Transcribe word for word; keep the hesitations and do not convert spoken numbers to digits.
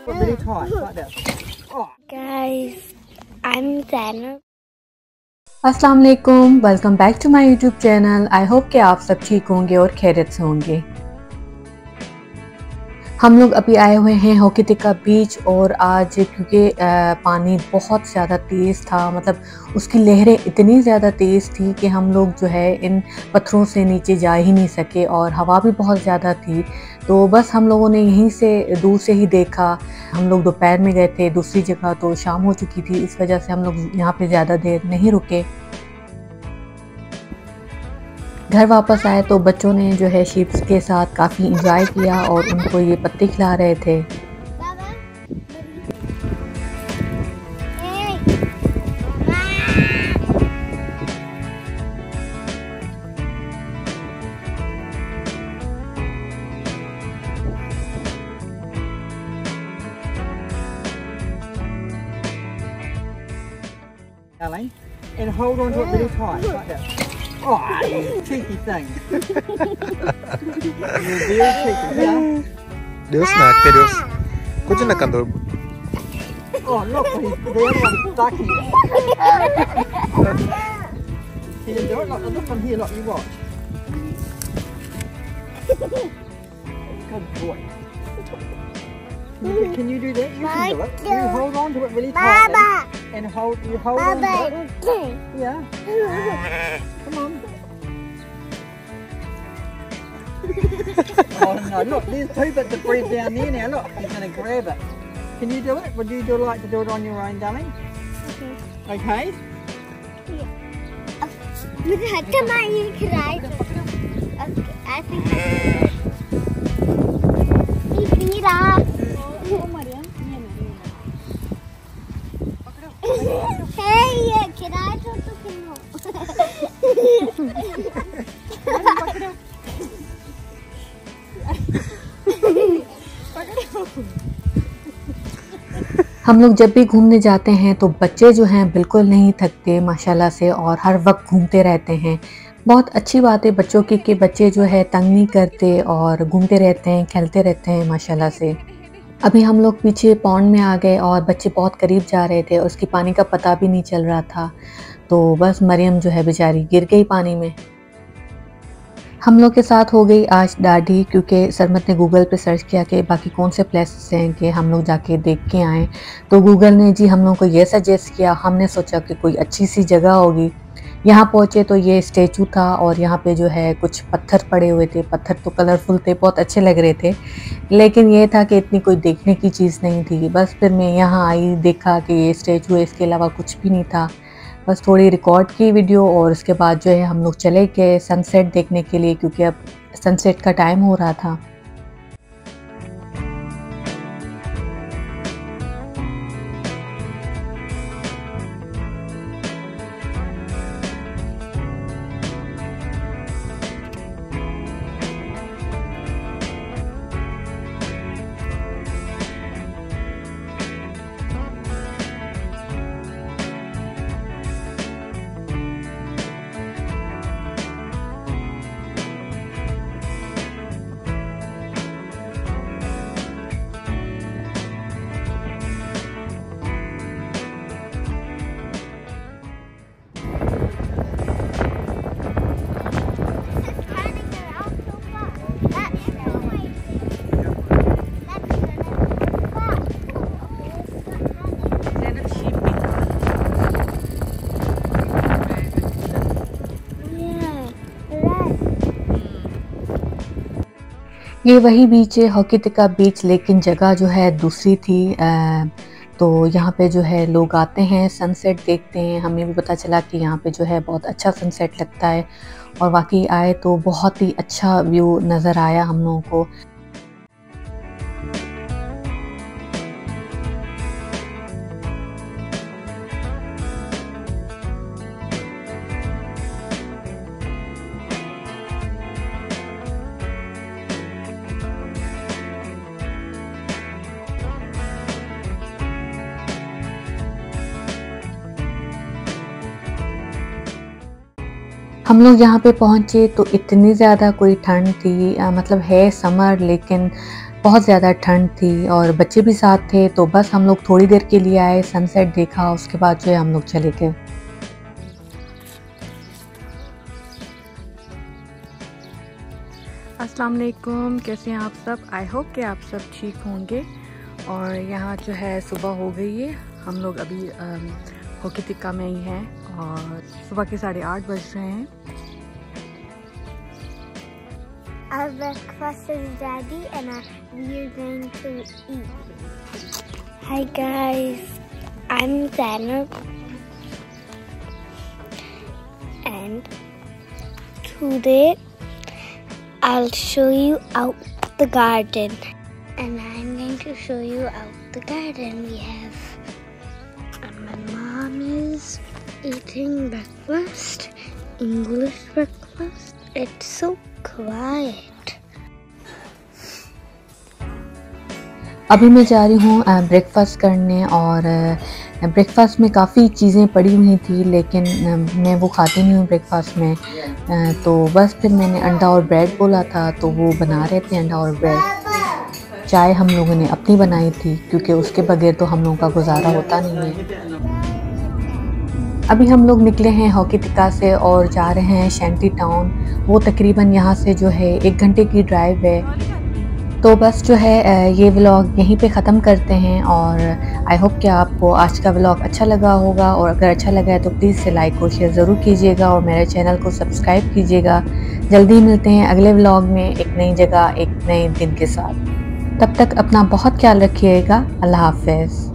Really tight, like that. Oh. Guys, I'm Zainab. अस्सलाम वालेकुम, welcome back to my YouTube channel. I hope कि आप सब ठीक होंगे और खैरियत से होंगे। हम लोग अभी आए हुए हैं होकितिका बीच और आज क्योंकि पानी बहुत ज़्यादा तेज़ था, मतलब उसकी लहरें इतनी ज़्यादा तेज़ थी कि हम लोग जो है इन पत्थरों से नीचे जा ही नहीं सके और हवा भी बहुत ज़्यादा थी। तो बस हम लोगों ने यहीं से दूर से ही देखा। हम लोग दोपहर में गए थे दूसरी जगह, तो शाम हो चुकी थी, इस वजह से हम लोग यहाँ पे ज़्यादा देर नहीं रुके। घर वापस आए तो बच्चों ने जो है शीप्स के साथ काफ़ी इंजॉय किया और उनको ये पत्ते खिला रहे थे। Darling, and hold on to it really tight, like that. Oh, you cheeky thing. You're very cheeky, yeah? Deus nak, que Deus. Kau nak kandung. Oh, look, he's the other one's stuck here. Can you do it? Look, look on here, look, you watch. Good boy. Can you, can you do that? You can do it. You hold on to it really tightly. And hold, you hold on to it. Yeah. Come on. Oh no, look, there's two bits of bread down there now. Look, he's going to grab it. Can you do it? Would you do like to do it on your own, darling? Okay. Okay? मुझे हट्टा मारिए खिलाए तो ऐसे ये पीरा वो मरियम हे ये खिलाए तो तो किनो हम लोग जब भी घूमने जाते हैं तो बच्चे जो हैं बिल्कुल नहीं थकते माशाल्लाह से और हर वक्त घूमते रहते हैं। बहुत अच्छी बात है बच्चों की कि बच्चे जो है तंग नहीं करते और घूमते रहते हैं, खेलते रहते हैं माशाल्लाह से। अभी हम लोग पीछे पॉन्ड में आ गए और बच्चे बहुत करीब जा रहे थे और उसकी पानी का पता भी नहीं चल रहा था, तो बस मरियम जो है बेचारी गिर गई पानी में। हम लोग के साथ हो गई आज दाढ़ी, क्योंकि सरमत ने गूगल पे सर्च किया कि बाकी कौन से प्लेसेस हैं कि हम लोग जाके देख के आएँ, तो गूगल ने जी हम लोग को ये सजेस्ट किया। हमने सोचा कि कोई अच्छी सी जगह होगी। यहाँ पहुँचे तो ये स्टैचू था और यहाँ पे जो है कुछ पत्थर पड़े हुए थे। पत्थर तो कलरफुल थे, बहुत अच्छे लग रहे थे, लेकिन ये था कि इतनी कोई देखने की चीज़ नहीं थी। बस फिर मैं यहाँ आई, देखा कि ये स्टैचू है, इसके अलावा कुछ भी नहीं था। बस थोड़ी रिकॉर्ड की वीडियो और उसके बाद जो है हम लोग चले गए सनसेट देखने के लिए, क्योंकि अब सनसेट का टाइम हो रहा था। ये वही बीच है होकितिका बीच, लेकिन जगह जो है दूसरी थी। आ, तो यहाँ पे जो है लोग आते हैं, सनसेट देखते हैं। हमें भी पता चला कि यहाँ पे जो है बहुत अच्छा सनसेट लगता है और वाकई आए तो बहुत ही अच्छा व्यू नज़र आया हम लोगों को। हम लोग यहाँ पे पहुँचे तो इतनी ज़्यादा कोई ठंड थी, आ, मतलब है समर लेकिन बहुत ज़्यादा ठंड थी और बच्चे भी साथ थे, तो बस हम लोग थोड़ी देर के लिए आए, सनसेट देखा, उसके बाद जो है हम लोग चले गए। अस्सलाम वालेकुम, कैसे हैं आप सब? आई होप कि आप सब ठीक होंगे। और यहाँ जो है सुबह हो गई है, हम लोग अभी होकितिका में ही हैं और सुबह के साढ़े आठ बज रहे हैं। Our breakfast is ready and uh, we are going to eat. Hi guys, I'm Zainab and today I'll show you out the garden. And I'm going to show you out the garden. We have and my mom is eating breakfast, English breakfast. It's so quiet. अभी मैं जा रही हूँ breakfast करने और breakfast में काफ़ी चीज़ें पड़ी हुई थी, लेकिन मैं वो खाती नहीं हूँ ब्रेकफास्ट में, तो बस फिर मैंने अंडा और ब्रेड बोला था, तो वो बना रहे थे अंडा और ब्रेड। चाय हम लोगों ने अपनी बनाई थी क्योंकि उसके बगैर तो हम लोगों का गुजारा होता नहीं है। अभी हम लोग निकले हैं होकितिका से और जा रहे हैं शैंटी टाउन। वो तकरीबन यहाँ से जो है एक घंटे की ड्राइव है। तो बस जो है ये व्लॉग यहीं पे ख़त्म करते हैं और आई होप कि आपको आज का व्लॉग अच्छा लगा होगा, और अगर अच्छा लगा है तो प्लीज़ से लाइक और शेयर ज़रूर कीजिएगा और मेरे चैनल को सब्सक्राइब कीजिएगा। जल्दी मिलते हैं अगले व्लॉग में एक नई जगह एक नए दिन के साथ। तब तक अपना बहुत ख्याल रखिएगा। अल्लाह हाफ़िज़।